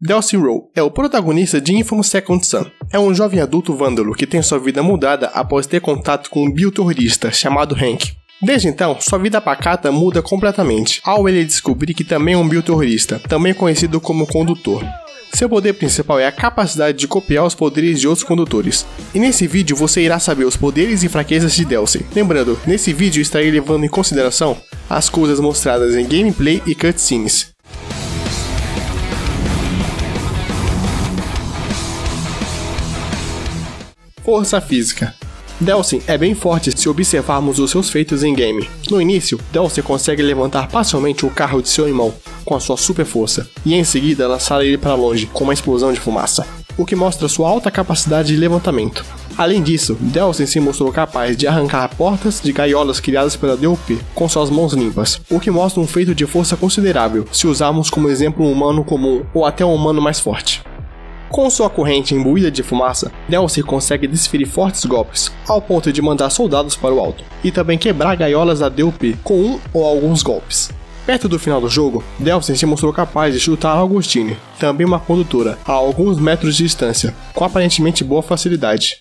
Delsin Rowe é o protagonista de Infamous Second Son. É um jovem adulto vândalo que tem sua vida mudada após ter contato com um bioterrorista chamado Hank. Desde então, sua vida pacata muda completamente, ao ele descobrir que também é um bioterrorista, também conhecido como Condutor. Seu poder principal é a capacidade de copiar os poderes de outros condutores. E nesse vídeo você irá saber os poderes e fraquezas de Delsin. Lembrando, nesse vídeo estarei levando em consideração as coisas mostradas em gameplay e cutscenes. Força física. Delsin é bem forte se observarmos os seus feitos em game. No início, Delsin consegue levantar parcialmente o carro de seu irmão com a sua super força, e em seguida lançar ele para longe com uma explosão de fumaça, o que mostra sua alta capacidade de levantamento. Além disso, Delsin se mostrou capaz de arrancar portas de gaiolas criadas pela DOP com suas mãos limpas, o que mostra um feito de força considerável se usarmos como exemplo um humano comum ou até um humano mais forte. Com sua corrente imbuída de fumaça, Delsin consegue desferir fortes golpes, ao ponto de mandar soldados para o alto, e também quebrar gaiolas da DOP com um ou alguns golpes. Perto do final do jogo, Delsin se mostrou capaz de chutar Augustine, também uma condutora, a alguns metros de distância, com aparentemente boa facilidade.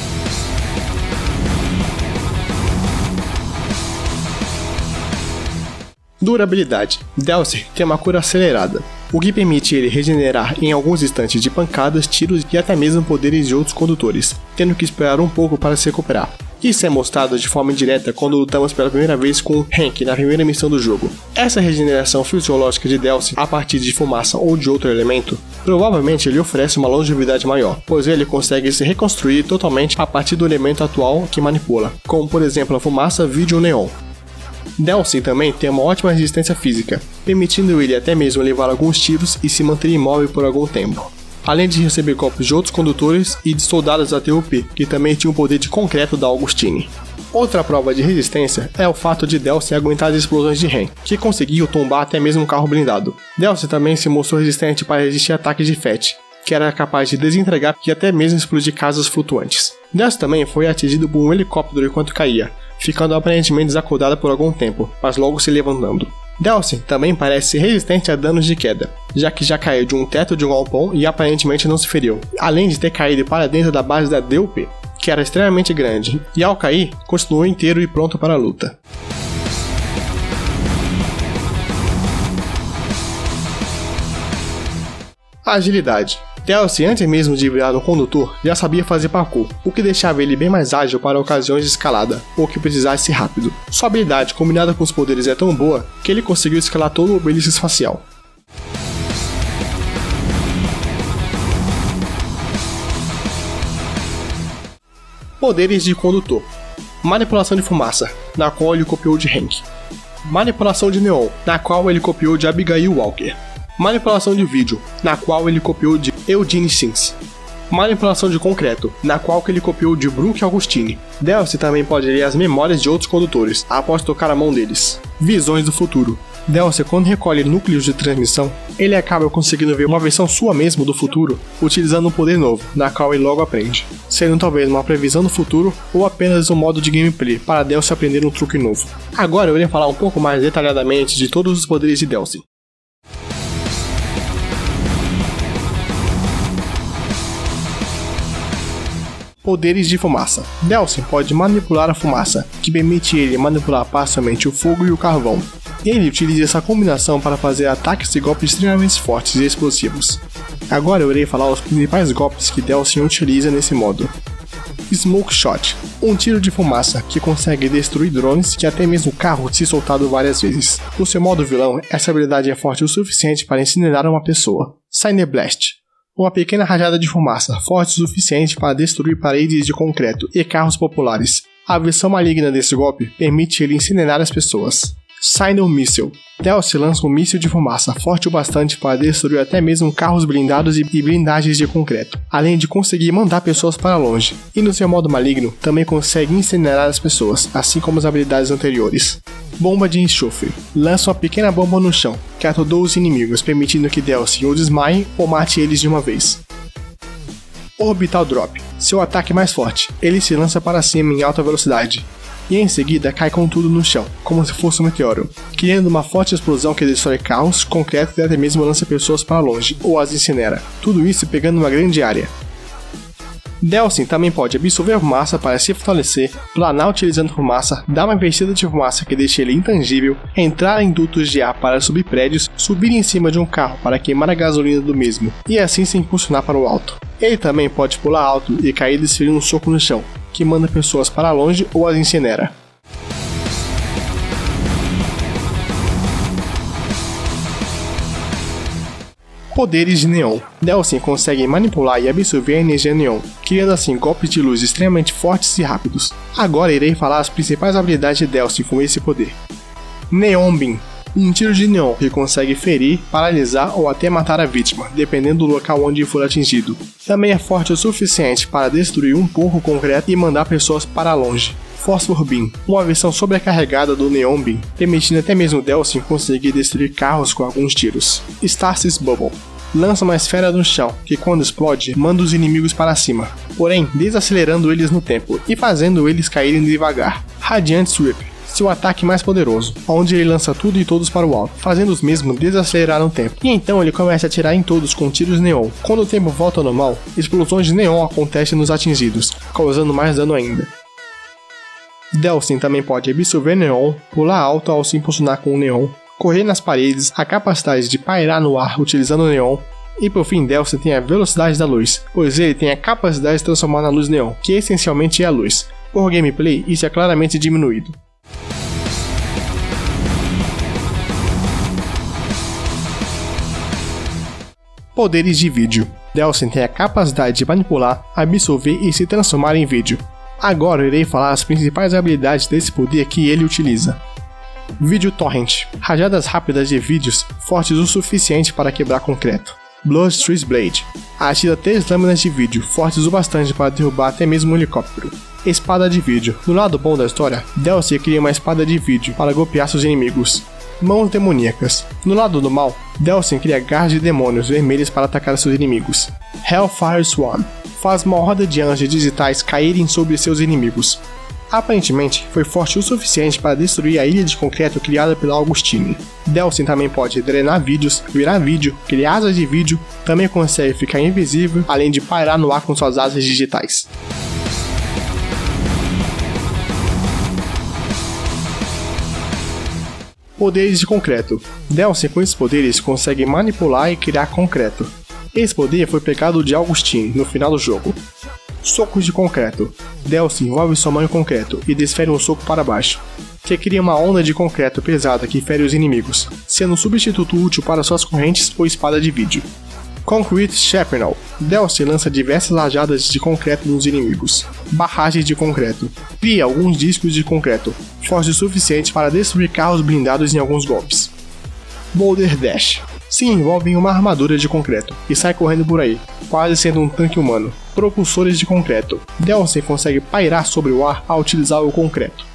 Durabilidade. Delsin tem uma cura acelerada, o que permite ele regenerar em alguns instantes de pancadas, tiros e até mesmo poderes de outros condutores, tendo que esperar um pouco para se recuperar. Isso é mostrado de forma indireta quando lutamos pela primeira vez com Hank na primeira missão do jogo. Essa regeneração fisiológica de Delsin a partir de fumaça ou de outro elemento, provavelmente lhe oferece uma longevidade maior, pois ele consegue se reconstruir totalmente a partir do elemento atual que manipula, como por exemplo a fumaça, vídeo ou neon. Delsin também tem uma ótima resistência física, permitindo ele até mesmo levar alguns tiros e se manter imóvel por algum tempo, além de receber golpes de outros condutores e de soldados da TOP, que também tinha o poder de concreto da Augustine. Outra prova de resistência é o fato de Delsin aguentar as explosões de Hank, que conseguiu tombar até mesmo um carro blindado. Delsin também se mostrou resistente para resistir a ataques de Fett, que era capaz de desintegrar e até mesmo explodir casas flutuantes. Delsin também foi atingido por um helicóptero enquanto caía, ficando aparentemente desacordada por algum tempo, mas logo se levantando. Delsin também parece ser resistente a danos de queda, já que já caiu de um teto de um galpão e aparentemente não se feriu, além de ter caído para dentro da base da DOP, que era extremamente grande, e ao cair, continuou inteiro e pronto para a luta. Agilidade. Delsin, antes mesmo de virar um condutor, já sabia fazer parkour, o que deixava ele bem mais ágil para ocasiões de escalada, ou que precisasse ser rápido. Sua habilidade combinada com os poderes é tão boa, que ele conseguiu escalar todo o obelisco espacial. Poderes de condutor. Manipulação de fumaça, na qual ele copiou de Hank. Manipulação de neon, na qual ele copiou de Abigail Walker. Manipulação de vídeo, na qual ele copiou de Eugene Sims. Manipulação de concreto, na qual ele copiou de Brooke Augustine. Delsin também pode ler as memórias de outros condutores, após tocar a mão deles. Visões do futuro. Delsin, quando recolhe núcleos de transmissão, ele acaba conseguindo ver uma versão sua mesmo do futuro, utilizando um poder novo, na qual ele logo aprende, sendo talvez uma previsão do futuro ou apenas um modo de gameplay para Delsin aprender um truque novo. Agora eu irei falar um pouco mais detalhadamente de todos os poderes de Delsin. Poderes de fumaça. Delsin pode manipular a fumaça, que permite ele manipular parcialmente o fogo e o carvão. Ele utiliza essa combinação para fazer ataques e golpes extremamente fortes e explosivos. Agora eu irei falar os principais golpes que Delsin utiliza nesse modo. Smoke Shot, um tiro de fumaça que consegue destruir drones e até mesmo carros se soltado várias vezes. No seu modo vilão, essa habilidade é forte o suficiente para incinerar uma pessoa. Cinder Blast, uma pequena rajada de fumaça, forte o suficiente para destruir paredes de concreto e carros populares. A versão maligna desse golpe permite ele incinerar as pessoas. Signal Missile. Delsin lança um míssil de fumaça forte o bastante para destruir até mesmo carros blindados e blindagens de concreto, além de conseguir mandar pessoas para longe. E no seu modo maligno, também consegue incinerar as pessoas, assim como as habilidades anteriores. Bomba de enxofre. Lança uma pequena bomba no chão, que atordou os inimigos, permitindo que Delsin ou desmaie ou mate eles de uma vez. Orbital Drop. Seu ataque mais forte. Ele se lança para cima em alta velocidade. e em seguida cai com tudo no chão, como se fosse um meteoro, criando uma forte explosão que destrói carros, concreto e até mesmo lança pessoas para longe, ou as incinera. Tudo isso pegando uma grande área. Delsing também pode absorver fumaça para se fortalecer, planar utilizando fumaça, dar uma investida de fumaça que deixa ele intangível, entrar em dutos de ar para subir prédios, subir em cima de um carro para queimar a gasolina do mesmo, e assim se impulsionar para o alto. Ele também pode pular alto e cair desferindo um soco no chão, que manda pessoas para longe ou as incinera. Poderes de Neon. Delsing consegue manipular e absorver a energia Neon, criando assim golpes de luz extremamente fortes e rápidos. Agora irei falar as principais habilidades de Delsing com esse poder. Neon Beam. Um tiro de neon que consegue ferir, paralisar ou até matar a vítima, dependendo do local onde for atingido. Também é forte o suficiente para destruir um porco concreto e mandar pessoas para longe. Phosphor Beam, uma versão sobrecarregada do Neon Beam, permitindo até mesmo Delsing conseguir destruir carros com alguns tiros. Stasis Bubble, lança uma esfera no chão, que quando explode, manda os inimigos para cima, porém desacelerando eles no tempo e fazendo eles caírem devagar. Radiant Sweep, seu ataque mais poderoso, onde ele lança tudo e todos para o alto, fazendo os mesmos desacelerar no tempo. E então ele começa a atirar em todos com tiros neon. Quando o tempo volta ao normal, explosões de neon acontecem nos atingidos, causando mais dano ainda. Delsing também pode absorver neon, pular alto ao se impulsionar com o neon, correr nas paredes, a capacidade de pairar no ar utilizando o neon, e por fim Delsing tem a velocidade da luz, pois ele tem a capacidade de transformar na luz neon, que essencialmente é a luz. Por gameplay, isso é claramente diminuído. Poderes de vídeo. Delsing tem a capacidade de manipular, absorver e se transformar em vídeo. Agora irei falar as principais habilidades desse poder que ele utiliza. Vídeo Torrent. Rajadas rápidas de vídeos fortes o suficiente para quebrar concreto. Bloodstreet Blade. Atira 3 lâminas de vídeo fortes o bastante para derrubar até mesmo um helicóptero. Espada de vídeo. No lado bom da história, Delsing cria uma espada de vídeo para golpear seus inimigos. Mãos demoníacas. No lado do mal, Delsing cria garras de demônios vermelhos para atacar seus inimigos. Hellfire Swarm. Faz uma horda de anjos digitais caírem sobre seus inimigos. Aparentemente, foi forte o suficiente para destruir a ilha de concreto criada pela Augustine. Delsing também pode drenar vídeos, virar vídeo, criar asas de vídeo, também consegue ficar invisível, além de pairar no ar com suas asas digitais. Poderes de concreto. Delsing com esses poderes consegue manipular e criar concreto. Esse poder foi pegado de Augustine no final do jogo. Socos de concreto. Delsing envolve sua mão em concreto e desfere um soco para baixo, que cria uma onda de concreto pesada que fere os inimigos, sendo um substituto útil para suas correntes ou espada de vídeo. Concrete Shrapnel. Delsing lança diversas rajadas de concreto nos inimigos. Barragens de concreto. Cria alguns discos de concreto, forte o suficiente para destruir carros blindados em alguns golpes. Boulder Dash. Se envolve em uma armadura de concreto e sai correndo por aí, quase sendo um tanque humano. Propulsores de concreto. Delsing consegue pairar sobre o ar ao utilizar o concreto.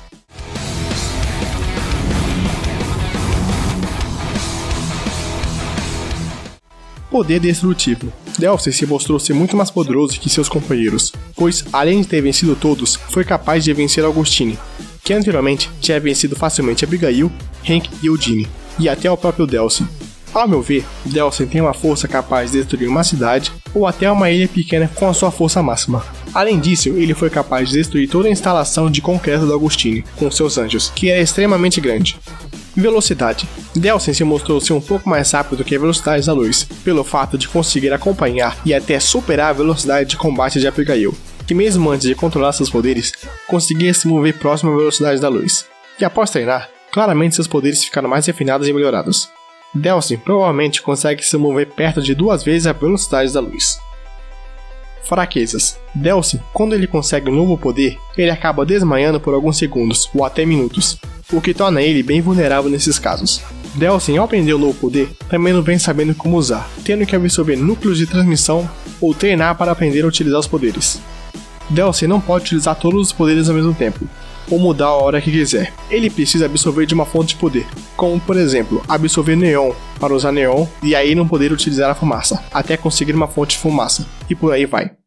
Poder destrutivo. Delsing se mostrou ser muito mais poderoso que seus companheiros, pois, além de ter vencido todos, foi capaz de vencer Augustine, que anteriormente tinha vencido facilmente Abigail, Hank e Eugene, e até o próprio Delsing. Ao meu ver, Delsing tem uma força capaz de destruir uma cidade ou até uma ilha pequena com a sua força máxima. Além disso, ele foi capaz de destruir toda a instalação de concreto da Augustine com seus anjos, que era extremamente grande. Velocidade. Delsing se mostrou ser um pouco mais rápido que a velocidade da luz, pelo fato de conseguir acompanhar e até superar a velocidade de combate de Abigail, que mesmo antes de controlar seus poderes, conseguia se mover próximo à velocidade da luz. E após treinar, claramente seus poderes ficaram mais refinados e melhorados. Delsing provavelmente consegue se mover perto de 2 vezes a velocidade da luz. Fraquezas. Delsing, quando ele consegue um novo poder, ele acaba desmaiando por alguns segundos ou até minutos, o que torna ele bem vulnerável nesses casos. Delsing, ao aprender o novo poder, também não vem sabendo como usar, tendo que absorver núcleos de transmissão ou treinar para aprender a utilizar os poderes. Delsing não pode utilizar todos os poderes ao mesmo tempo, ou mudar a hora que quiser. Ele precisa absorver de uma fonte de poder, como por exemplo, absorver neon para usar neon e aí não poder utilizar a fumaça, até conseguir uma fonte de fumaça, e por aí vai.